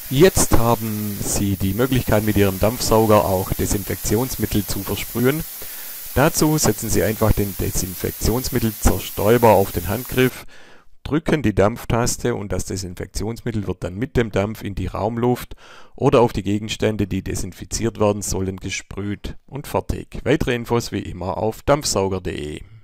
Jetzt haben Sie die Möglichkeit, mit Ihrem Dampfsauger auch Desinfektionsmittel zu versprühen. Dazu setzen Sie einfach den Desinfektionsmittelzerstäuber auf den Handgriff, drücken die Dampftaste und das Desinfektionsmittel wird dann mit dem Dampf in die Raumluft oder auf die Gegenstände, die desinfiziert werden sollen, gesprüht und fertig. Weitere Infos wie immer auf dampfsauger.de.